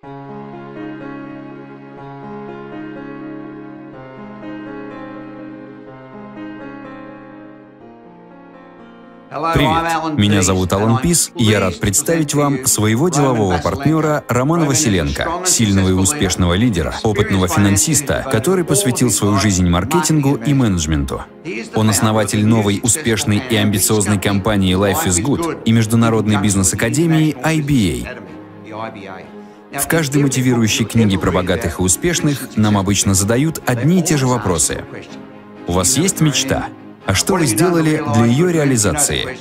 Привет, меня зовут Алан Пис, и я рад представить вам своего делового партнера Романа Василенко, сильного и успешного лидера, опытного финансиста, который посвятил свою жизнь маркетингу и менеджменту. Он основатель новой успешной и амбициозной компании Life is Good и международной бизнес-академии IBA. В каждой мотивирующей книге про богатых и успешных нам обычно задают одни и те же вопросы. У вас есть мечта? А что вы сделали для ее реализации?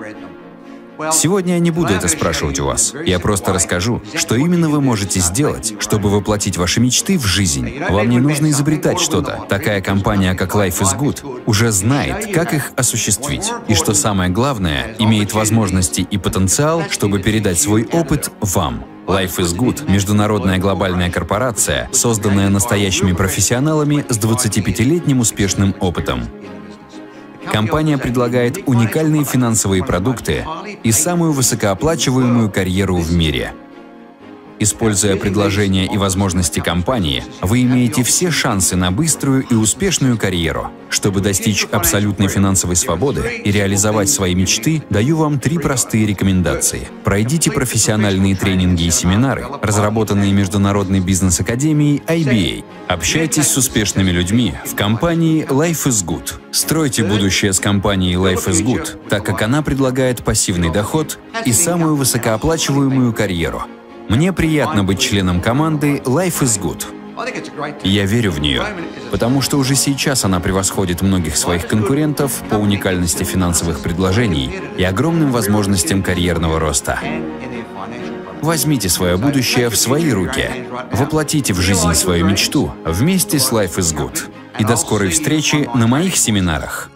Сегодня я не буду это спрашивать у вас. Я просто расскажу, что именно вы можете сделать, чтобы воплотить ваши мечты в жизнь. Вам не нужно изобретать что-то. Такая компания, как Life is Good, уже знает, как их осуществить. И что самое главное, имеет возможности и потенциал, чтобы передать свой опыт вам. Life is Good – международная глобальная корпорация, созданная настоящими профессионалами с 25-летним успешным опытом. Компания предлагает уникальные финансовые продукты и самую высокооплачиваемую карьеру в мире. Используя предложения и возможности компании, вы имеете все шансы на быструю и успешную карьеру. Чтобы достичь абсолютной финансовой свободы и реализовать свои мечты, даю вам 3 простые рекомендации. Пройдите профессиональные тренинги и семинары, разработанные Международной бизнес-академией IBA. Общайтесь с успешными людьми в компании Life is Good. Стройте будущее с компанией Life is Good, так как она предлагает пассивный доход и самую высокооплачиваемую карьеру. Мне приятно быть членом команды Life is Good. Я верю в нее, потому что уже сейчас она превосходит многих своих конкурентов по уникальности финансовых предложений и огромным возможностям карьерного роста. Возьмите свое будущее в свои руки, воплотите в жизнь свою мечту вместе с Life is Good. И до скорой встречи на моих семинарах.